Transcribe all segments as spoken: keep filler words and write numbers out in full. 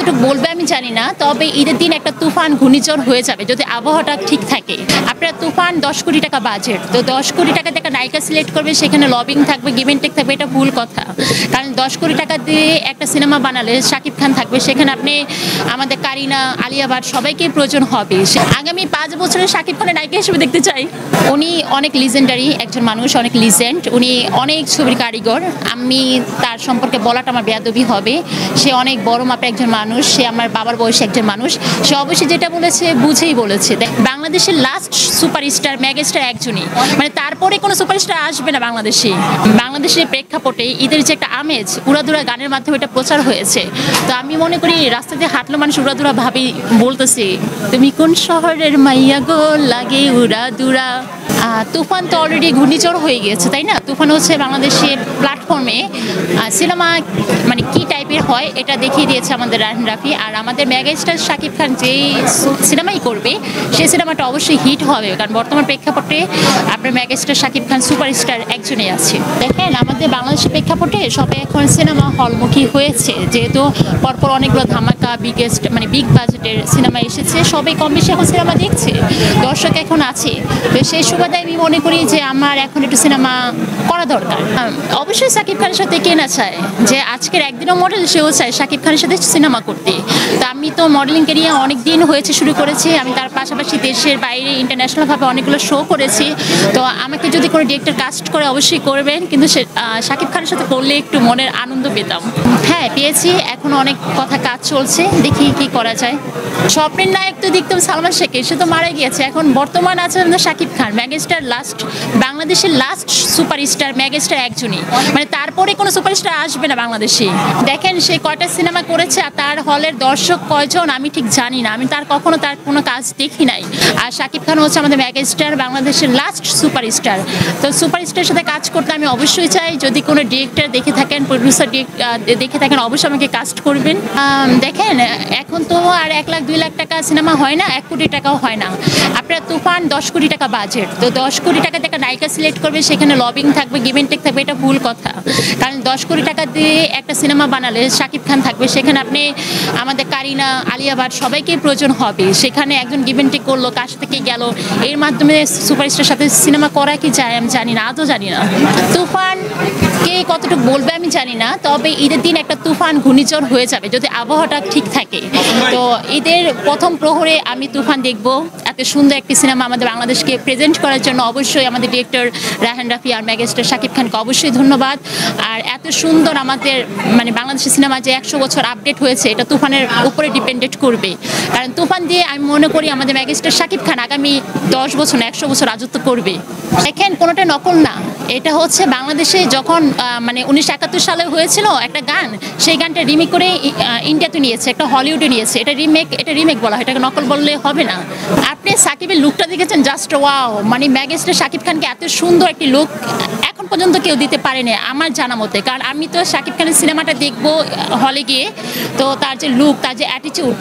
কতটুকু বলবে আমি জানি না, তবে ঈদের দিন একটা তুফান ঘূর্ণিঝড় হয়ে যাবে যদি আবহাওয়াটা ঠিক থাকে। আপনার তুফান দশ কোটি টাকা বাজেট, তো দশ কোটি টাকা থেকে নায়িকা সিলেক্ট করবে, সেখানে লবিং থাকবে, গিভ অ্যান্ড টেক থাকবে, এটা ভুল কথা। কারণ দশ কোটি টাকা দিয়ে একটা সিনেমা বানালে শাকিব খান থাকবে, সেখানে আপনি আমাদের কারিনা, আলিয়া ভাট সবাইকেই প্রয়োজন হবে। আগামী পাঁচ বছরে শাকিব খানের নায়িকা হিসেবে দেখতে চাই। উনি অনেক লিজেন্ডারি একজন মানুষ, অনেক লিজেন্ড, উনি অনেক ছবির কারিগর। আমি তার সম্পর্কে বলাটা আমার বেয়াদবি হবে। সে অনেক বড় মাপের একজন মানুষ, সে আমার বাবার বয়সী একজন মানুষ। সে অবশ্যই যেটা বলেছে বুঝেই বলেছে। বাংলাদেশের লাস্ট সুপারস্টার মেগাস্টার একজনই, মানে তারপরে কোনো সুপারস্টার আসবে না বাংলাদেশে। বাংলাদেশের প্রেক্ষাপটে ঈদের যে একটা আমেজ, উড়াদুরা গানের মাধ্যমে এটা প্রচার হয়েছে। তো আমি মনে করি রাস্তাতে হাঁটলো মানুষ উড়াদুরা ভাবি বলতেছে, তুমি কোন শহরের মাইয়া গো লাগে উড়াদুরা। তুফান তো অলরেডি ঘূর্ণিঝড় হয়ে গিয়েছে, তাই না? তুফান হচ্ছে বাংলাদেশের প্ল্যাটফর্মে সিনেমা মানে কি টাইপের হয় এটা দেখিয়ে দিয়েছে আমাদের রায়হান রাফি। আর আমাদের মেগাস্টার শাকিব খান যেই সিনেমাই করবে সেই সিনেমাটা অবশ্যই হিট হবে, কারণ বর্তমান প্রেক্ষাপটে আপনার মেগাস্টার শাকিব খান সুপারস্টার একজনই আছে। দেখেন আমাদের বাংলাদেশের প্রেক্ষাপটে সবাই এখন সিনেমা হলমুখী হয়েছে, যেহেতু পরপর অনেকগুলো ধামাকা বিগেস্ট মানে বিগ বাজেটের সিনেমা এসেছে, সবাই কম বেশি এখন সিনেমা দেখছে, দর্শক এখন আছে। তো সেই সুবাদে আমি মনে করি যে আমার এখন একটু সিনেমা করা দরকার। অবশ্যই শাকিব খানের সাথে কে না চায় যে আজকের একদিনও মডেল, সেও চায় শাকিব খানের সাথে সিনেমা করতে। তো আমি তো মডেলিং ক্যারিয়ার অনেক দিন হয়েছে শুরু করেছি, আমি তার পাশাপাশি দেশের বাইরে ইন্টারন্যাশনালভাবে অনেকগুলো শো করেছি। তো আমাকে যদি কোনো ডিরেক্টর কাস্ট করে অবশ্যই করবেন, কিন্তু সে শাকিব খানের সাথে করলে একটু মনের আনন্দ পেতাম। হ্যাঁ পেয়েছি, এখন অনেক কথা কাজ চলছে, দেখি কি করা যায়। স্বপ্নের নায়ক তো দেখতাম সালমান শেখের, সে তো মারা গিয়েছে। এখন বর্তমান আছে শাকিব খান, মেগাস্টার লাস্ট বাংলাদেশের লাস্ট সুপারস্টার মেগাস্টার একজনই, মানে তারপরে কোনো সুপারস্টার আসবে না বাংলাদেশে। দেখেন সে কয়টা সিনেমা করেছে আর তার হলের দর্শক কয়জন আমি ঠিক জানি না, আমি তার কখনো তার কোনো কাজ দেখি নাই। আর শাকিব খান হচ্ছে আমাদের মেগাস্টার, বাংলাদেশের লাস্ট সুপারস্টার। তো সুপারস্টারের সাথে কাজ করতে আমি অবশ্যই চাই। যদি কোনো ডিরেক্টর দেখে থাকেন, প্রডিউসার দেখে থাকেন, অবশ্যই আমাকে কাস্ট করবেন। দেখেন এখন তো আর এক লাখ দুই লাখ টাকা সিনেমা হয় না, এক কোটি টাকাও হয় না। আপনার তুফান দশ কোটি টাকা বাজেট, তো দশ কোটি টাকা থেকে নায়িকা সিলেক্ট করবে, সেখানে লবিং থাকবে, গিভ অ্যান্ড টেক থাকবে, এটা ভুল কথা। কারণ দশ কোটি টাকা দিয়ে একটা সিনেমা বানালে শাকিব খান থাকবে, সেখানে আপনি আমাদের কারিনা, আলিয়া ভাট সবাইকেই প্রয়োজন হবে। সেখানে একজন গিভ অ্যান্ড টেক করলো, কার সাথে কে গেল, এর মাধ্যমে সুপারস্টারের সাথে সিনেমা করা কি যায় আমি জানি না, আদৌ জানি না। তুফান কে কতটুকু বলবে আমি জানি না, তবে ঈদের দিন একটা তুফান ঘূর্ণিঝড় হয়ে যাবে যদি আবহাওয়াটা ঠিক থাকে। তো ঈদের প্রথম প্রহরে আমি তুফান দেখবো। এত সুন্দর একটি সিনেমা আমাদের বাংলাদেশকে প্রেজেন্ট করার জন্য অবশ্যই আমাদের ডিরেক্টর রায়হান রাফি আর মেগাস্টার শাকিব খানকে অবশ্যই ধন্যবাদ। আর এত সুন্দর আমাদের মানে বাংলাদেশের সিনেমা যে একশো বছর আপডেট হয়েছে, এটা তুফানের উপরে ডিপেন্ডেন্ট করবে। কারণ তুফান দিয়ে আমি মনে করি আমাদের মেগাস্টার শাকিব খান আগামী দশ বছর একশো বছর রাজত্ব করবে। দেখেন কোনোটা নকল না, এটা হচ্ছে বাংলাদেশে যখন মানে উনিশশো একাত্তর সালে হয়েছিল একটা গান, সেই গানটা রিমেক করে ইন্ডিয়াতে নিয়েছে, একটা হলিউডে নিয়েছে। এটা রিমেক, এটা রিমেক বলা হয়, এটাকে নকল বললে হবে না। আপনি সাকিবের লুকটা দেখেছেন, জাস্ট ওয়াও, মানে মেগাস্টার শাকিব খানকে এত সুন্দর একটি লুক এখন পর্যন্ত কেউ দিতে পারেনি আমার জানা মতে। কারণ আমি তো শাকিব খানের সিনেমাটা দেখবো হলে গিয়ে, তো তার যে লুক, তার যে অ্যাটিটিউড,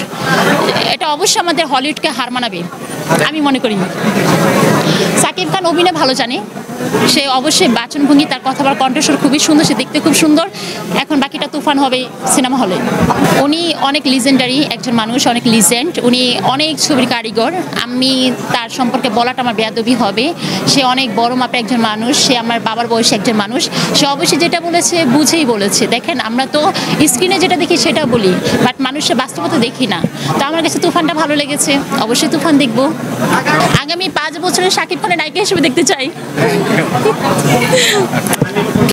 এটা অবশ্যই আমাদের হলিউডকে হার মানাবে আমি মনে করি। শাকিব খান অভিনয় ভালো জানে, সে অবশ্যই বাচনভঙ্গি, তার কথাবার কণ্ঠস্বর খুবই সুন্দর, সে দেখতে খুব সুন্দর। এখন বাকিটা তুফান হবে সিনেমা হলে। উনি অনেক লিজেন্ডারি একজন মানুষ, অনেক লিজেন্ড, উনি অনেক ছবির কারিগর। আমি তার সম্পর্কে বলাটা আমার বেয়াদবি হবে। সে অনেক বড় মাপের একজন মানুষ, সে আমার বাবার বয়সী একজন মানুষ। সে অবশ্যই যেটা বলেছে বুঝেই বলেছে। দেখেন আমরা তো স্ক্রিনে যেটা দেখি সেটা বলি, বাট মানুষের বাস্তবতা দেখি না। তো আমার কাছে তুফানটা ভালো লেগেছে, অবশ্যই তুফান দেখবো। আগামী পাঁচ বছরে শাকিব খানের নায়িকা হিসেবে দেখতে চাই।